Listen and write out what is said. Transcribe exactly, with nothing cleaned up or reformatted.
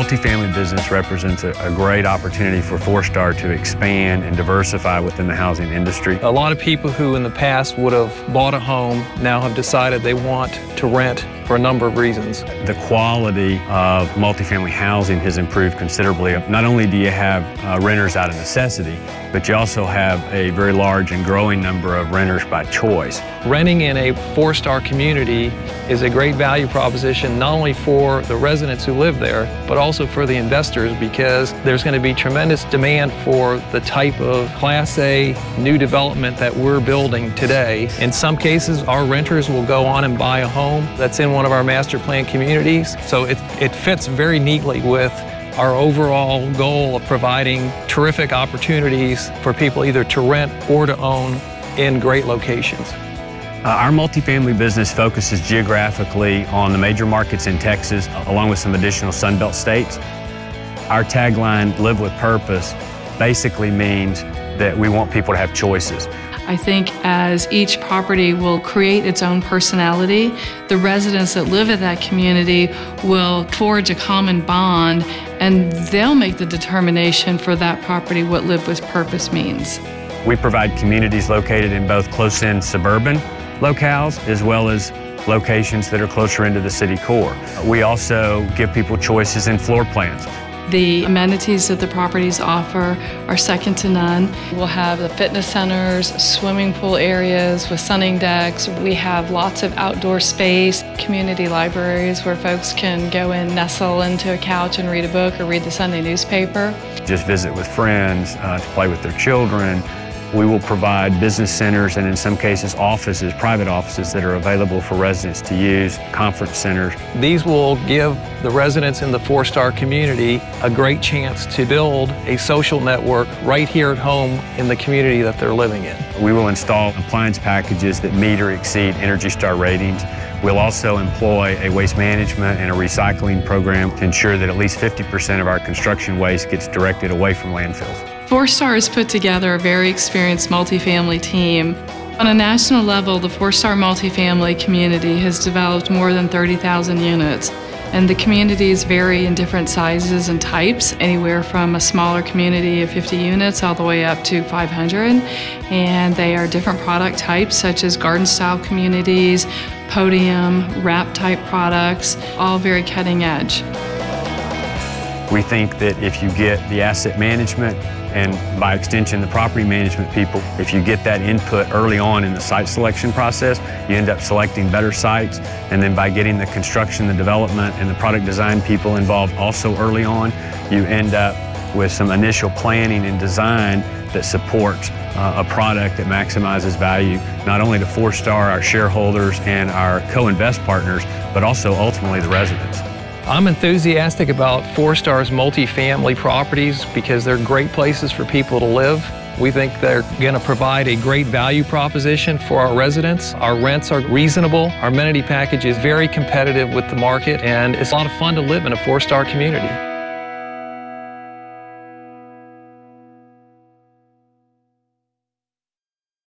multifamily business represents a, a great opportunity for Forestar to expand and diversify within the housing industry. A lot of people who in the past would have bought a home now have decided they want to rent for a number of reasons. The quality of multifamily housing has improved considerably. Not only do you have uh, renters out of necessity, but you also have a very large and growing number of renters by choice. Renting in a four-star community is a great value proposition not only for the residents who live there, but also for the investors, because there's going to be tremendous demand for the type of Class A new development that we're building today. In some cases, our renters will go on and buy a home that's in one of our master plan communities. So it, it fits very neatly with our overall goal of providing terrific opportunities for people either to rent or to own in great locations. Uh, our multifamily business focuses geographically on the major markets in Texas, along with some additional Sun Belt states. Our tagline, Live with Purpose, basically means that we want people to have choices. I think as each property will create its own personality, the residents that live in that community will forge a common bond, and they'll make the determination for that property what live with purpose means. We provide communities located in both close-in suburban locales as well as locations that are closer into the city core. We also give people choices in floor plans. The amenities that the properties offer are second to none. We'll have the fitness centers, swimming pool areas with sunning decks. We have lots of outdoor space, community libraries where folks can go and nestle into a couch and read a book or read the Sunday newspaper. Just visit with friends, uh, to play with their children. We will provide business centers and in some cases offices, private offices that are available for residents to use, conference centers. These will give the residents in the four-star community a great chance to build a social network right here at home in the community that they're living in. We will install appliance packages that meet or exceed Energy Star ratings. We'll also employ a waste management and a recycling program to ensure that at least fifty percent of our construction waste gets directed away from landfills. Forestar has put together a very experienced multifamily team. On a national level, the Forestar multifamily community has developed more than thirty thousand units. And the communities vary in different sizes and types, anywhere from a smaller community of fifty units all the way up to five hundred. And they are different product types, such as garden-style communities, podium, wrap-type products, all very cutting edge. We think that if you get the asset management and by extension the property management people, if you get that input early on in the site selection process, you end up selecting better sites. And then by getting the construction, the development, and the product design people involved also early on, you end up with some initial planning and design that supports uh, a product that maximizes value, not only to Forestar, our shareholders, and our co-invest partners, but also ultimately the residents. I'm enthusiastic about Forestar's multifamily properties because they're great places for people to live. We think they're going to provide a great value proposition for our residents. Our rents are reasonable. Our amenity package is very competitive with the market, and it's a lot of fun to live in a four-star community.